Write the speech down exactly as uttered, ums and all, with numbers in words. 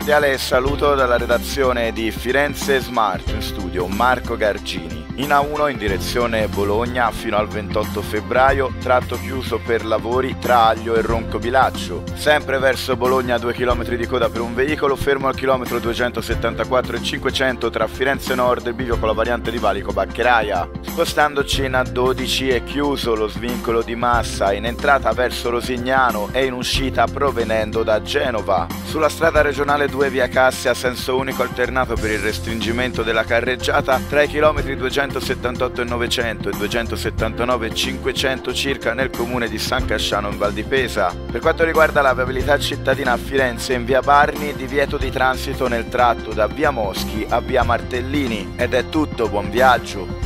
cordiale saluto dalla redazione di Firenze Smart, in studio Marco Gargini. In A uno in direzione Bologna fino al ventotto febbraio, tratto chiuso per lavori tra Aglio e Roncobilaccio. Sempre verso Bologna due chilometri di coda per un veicolo, fermo al chilometro duecentosettantaquattro e cinquecento tra Firenze Nord e bivio con la variante di Valico Baccheraia. Spostandoci in A dodici è chiuso lo svincolo di Massa in entrata verso Rosignano e in uscita provenendo da Genova. Sulla strada regionale due via Cassia, senso unico alternato per il restringimento della carreggiata tra i chilometri duecentosettantotto e novecento e duecentosettantanove e cinquecento circa nel comune di San Casciano in Val di Pesa. Per quanto riguarda la viabilità cittadina a Firenze, in via Barni divieto di transito nel tratto da via Moschi a via Martellini. Ed è tutto, buon viaggio!